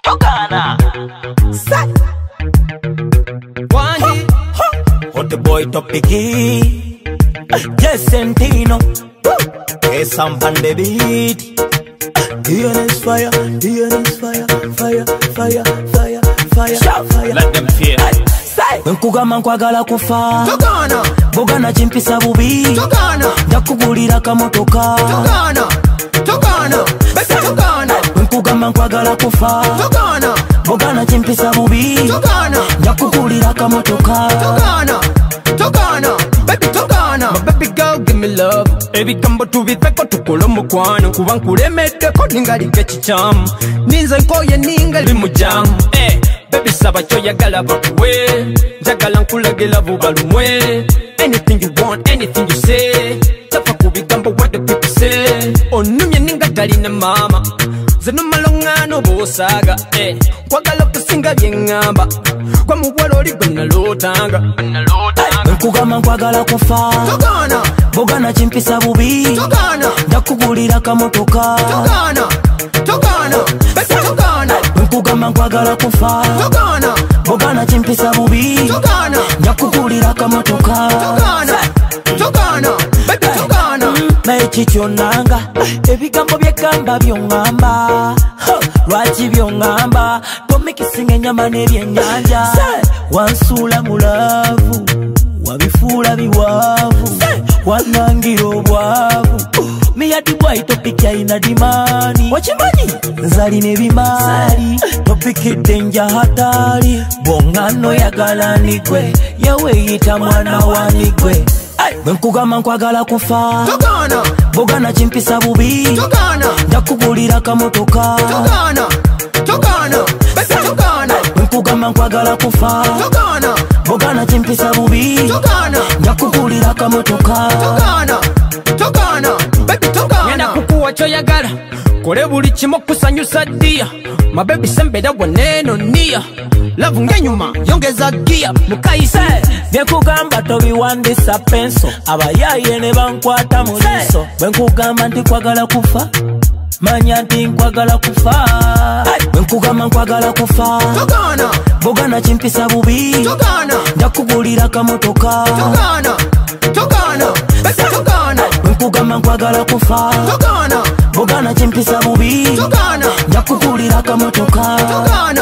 Togana. Say. Wanji. Hot the boy topiki. Yes, Sentino. Hey, some pan the beat. Here is fire, here is fire, fire, fire, fire, fire, fire. Let them feel. Nkugamba nkwagala kufa Togana. Bogana chimpisa bubi Togana. Ndakugulira kamotoka Togana. Togana. Bese Togana. Nkugamba nkwagala kufa Togana. Bogana chimpisa bubi Togana. Ndakugulira kamotoka Togana. Togana. Baby Togana. My baby girl give me love. Ebigambo tubiveko tukola mukwano kuba nkulemeddeko ningalige kikyaamu ninze nkoye ningali mujamu baby saba kyoyagala bakuwe njagala nkulagira vuba lumwe anything you want, anything you say tafa ku bigambo what the people say onumye ninga talina mama nze nomala oŋŋaana oba osaaga nkwagala okusinga byeŋŋamba gwa muwala oli gwe nalootanga nkugamba nkwagala kufa Togana. Bogana chimpisa bubi Togana. Ndakugulira kamotoka Togana. Togana. Bese Togana. Nkugamba nkwagala kufa Togana. Bogana chimpisa bubi Togana. Ndakugulira kamotoka Togana. Togana. Baby Togana. Mechi kyonanga ebigambo byegamba byongamba lwaki byongamba tomikisinga ennyama n'ebyennyanja wansuula mulavu wabifuula biwaavu wanangira obwavu miyadi bwai topiki ayina dimani wakimanyi nzalina ebimaali topikidde nja hatali bwongano yagala nigwe yaweyita mwana wanigwe nkugamba nkwagala kufa Togana. Bogana chimpisa bubi Togana. Ndakugulira kamotoka Togana. Togana. Bese Togana. nkugamba nkwagala kufa Togana. Bogana chimpisa bubi Togana. Ndakugulira kamotoka Togana. Togana. Baby Togana. Ngenda kukuwa kyoyagala kole buli kimu kusanyusa ddiya mabebi sembera bwoneno niya lavu ng'enyuma yongeza giya mukayise byekugamba tobiwandisa penso abayaye ne bankwata mu liiso bwe nkugamba nti nkwagala kufa manya nti nkwagala kufa bwe nkugamba nkwagala kufa Togana. Bogana chimpisa bubi Togana. Ndakugulira kamotoka Togana. Togana. Bese Togana. bwe nkugamba nkwagala kufa Togana. Bogana chimpisa bubi Togana. Ndakugulira kamotoka Togana.